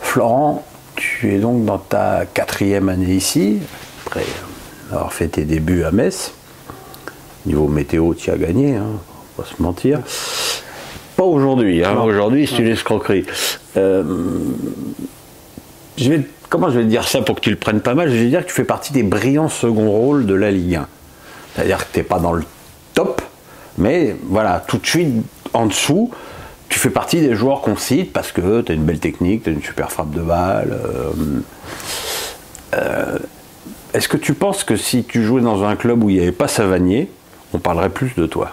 Florent, tu es donc dans ta 4e année ici, après avoir fait tes débuts à Metz. Niveau météo, tu as gagné, hein, on va pas se mentir. Pas aujourd'hui, hein. Aujourd'hui c'est une escroquerie. Comment je vais te dire ça pour que tu le prennes pas mal? Je vais dire que tu fais partie des brillants second rôles de la Ligue 1. C'est-à-dire que tu n'es pas dans le top, mais voilà, tout de suite en dessous, tu fais partie des joueurs qu'on cite parce que tu as une belle technique, tu as une super frappe de balle. Est-ce que tu penses que si tu jouais dans un club où il n'y avait pas Savanier, on parlerait plus de toi?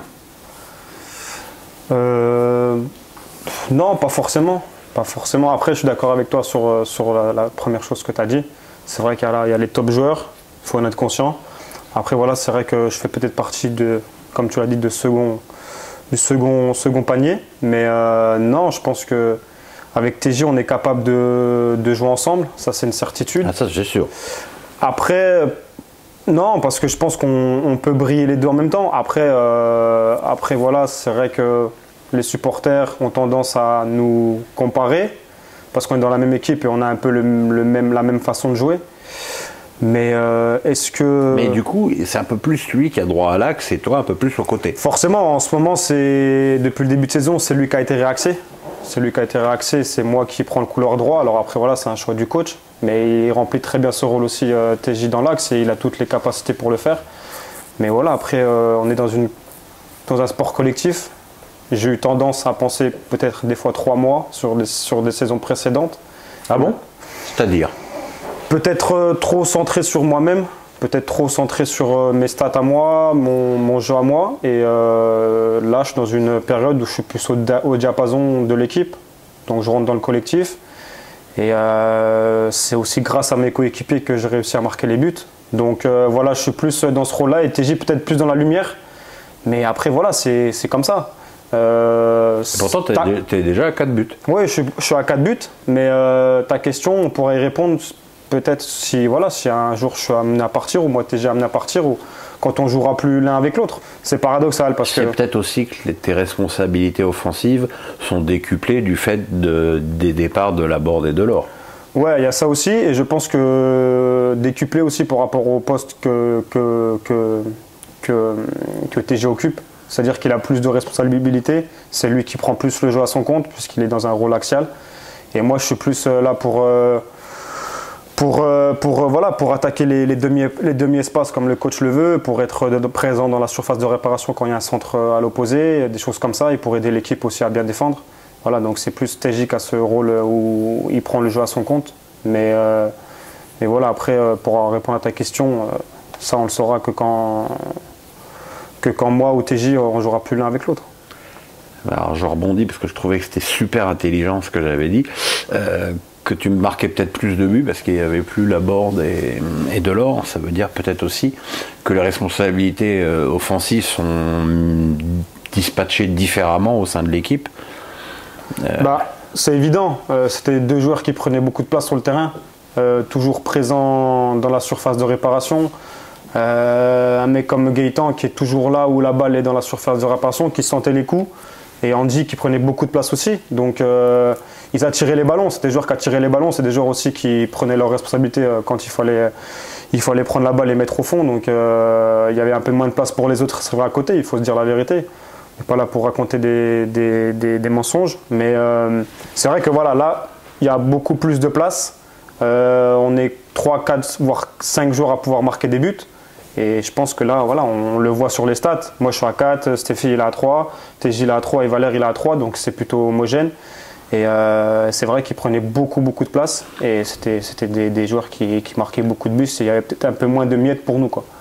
Non, pas forcément. Pas forcément. Après, je suis d'accord avec toi sur la première chose que tu as dit. C'est vrai qu'il y a les top joueurs, il faut en être conscient. Après, voilà, c'est vrai que je fais peut-être partie de, comme tu l'as dit, du second panier. Mais non, je pense qu'avec TJ, on est capable de jouer ensemble. Ça, c'est une certitude. Ah, ça, c'est sûr. Après, non, parce que je pense qu'on peut briller les deux en même temps. Après voilà, c'est vrai que les supporters ont tendance à nous comparer parce qu'on est dans la même équipe et on a un peu la même façon de jouer. Mais est-ce que... Mais du coup, c'est un peu plus lui qui a droit à l'axe et toi un peu plus sur le côté. Forcément, en ce moment, depuis le début de saison, c'est lui qui a été réaxé. C'est lui qui a été réaxé, c'est moi qui prends le couloir droit. Alors après, voilà, c'est un choix du coach. Mais il remplit très bien ce rôle aussi, TJ, dans l'axe, et il a toutes les capacités pour le faire. Mais voilà, après, on est dans un sport collectif. J'ai eu tendance à penser peut-être des fois 3 mois sur des saisons précédentes. Ah bon? C'est-à-dire? Peut-être trop centré sur moi-même, peut-être trop centré sur mes stats à moi, mon jeu à moi. Et là, je suis dans une période où je suis plus au diapason de l'équipe. Donc je rentre dans le collectif. Et c'est aussi grâce à mes coéquipiers que j'ai réussi à marquer les buts. Donc voilà, je suis plus dans ce rôle-là et TJ peut-être plus dans la lumière. Mais après, voilà, c'est comme ça. Et pourtant, tu es déjà à 4 buts. Oui, je suis à 4 buts. Mais ta question, on pourrait y répondre peut-être si un jour je suis amené à partir, ou moi TJ amené à partir, ou quand on jouera plus l'un avec l'autre. C'est paradoxal parce que... C'est peut-être aussi que tes responsabilités offensives sont décuplées du fait des départs de Laborde et Delors. Ouais, il y a ça aussi, et je pense que décuplé aussi par rapport au poste que TJ occupe. C'est-à-dire qu'il a plus de responsabilités, c'est lui qui prend plus le jeu à son compte puisqu'il est dans un rôle axial. Et moi je suis plus là pour attaquer les demi-espaces comme le coach le veut, pour être présent dans la surface de réparation quand il y a un centre à l'opposé, des choses comme ça, et pour aider l'équipe aussi à bien défendre. Voilà, donc c'est plus TJ qui a ce rôle où il prend le jeu à son compte. Mais voilà, après, pour répondre à ta question, ça on le saura que quand moi ou TJ on jouera plus l'un avec l'autre. Alors je rebondis parce que je trouvais que c'était super intelligent ce que j'avais dit. Que tu marquais peut-être plus de buts parce qu'il n'y avait plus Laborde et Delors. Ça veut dire peut-être aussi que les responsabilités offensives sont dispatchées différemment au sein de l'équipe. C'est évident. C'était 2 joueurs qui prenaient beaucoup de place sur le terrain, toujours présents dans la surface de réparation. Un mec comme Gaëtan qui est toujours là où la balle est dans la surface de réparation, qui sentait les coups. Et Andy qui prenait beaucoup de place aussi. Donc ils attiraient les ballons. C'est des joueurs qui attiraient les ballons. C'est des joueurs aussi qui prenaient leurs responsabilités quand il fallait prendre la balle et mettre au fond. Donc il y avait un peu moins de place pour les autres à côté. Il faut se dire la vérité. On n'est pas là pour raconter des mensonges. Mais c'est vrai que voilà, là, il y a beaucoup plus de place. On est 3, 4, voire 5 joueurs à pouvoir marquer des buts. Et je pense que là, voilà, on le voit sur les stats. Moi, je suis à 4, Stéphie, il est à 3, TJ, il est à 3 et Valère, il est à 3. Donc, c'est plutôt homogène. Et c'est vrai qu'ils prenaient beaucoup de place. Et c'était des joueurs qui marquaient beaucoup de buts. Et il y avait peut-être un peu moins de miettes pour nous, quoi.